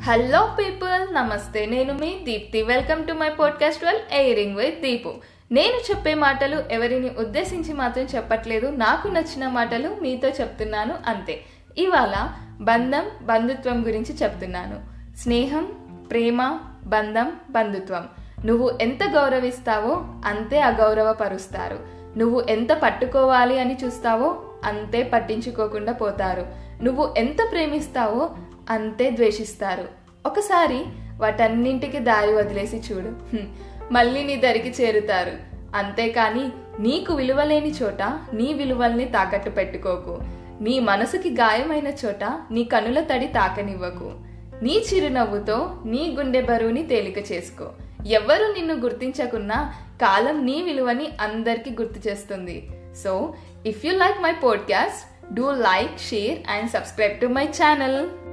Hello people, నమస్తే. నేను మీ Deepti. Welcome to my podcast airing with Deepu. నేను చెప్పే మాటలు ఎవరిని ఉద్దేశించి మాత్రం చెప్పట్లేదు, నాకు నచ్చిన మాటలు మీతో చెప్తున్నాను అంతే. ఇవాళ బంధుత్వం గురించి చెప్తున్నాను. స్నేహం, ప్రేమ, బంధం, బంధుత్వం. నువ్వు ఎంత గౌరవిస్తావో అంతే అగౌరవపరుస్తారు. నువ్వు ఎంత పట్టుకోవాలి అని చూస్తావో అంతే పట్టించుకోకుండా పోతారు. నువ్వు ఎంత ప్రేమిస్తావో అంతే ద్వేషిస్తారు. ఒకసారి వాటన్నింటికి దారి వదిలేసి చూడు, మళ్ళీ నీ దరికి చేరుతారు. అంతేకాని నీకు విలువలేని చోట నీ విలువల్ని తాకట్టు పెట్టుకోకు. నీ మనసుకి గాయమైన చోట నీ కనుల తడి తాకనివ్వకు. నీ చిరునవ్వుతో నీ గుండె బరువుని తేలిక చేసుకో. ఎవ్వరు నిన్ను గుర్తించకున్నా కాలం నీ విలువని అందరికీ గుర్తు చేస్తుంది. So if you like my podcast, do like, share and subscribe to my channel.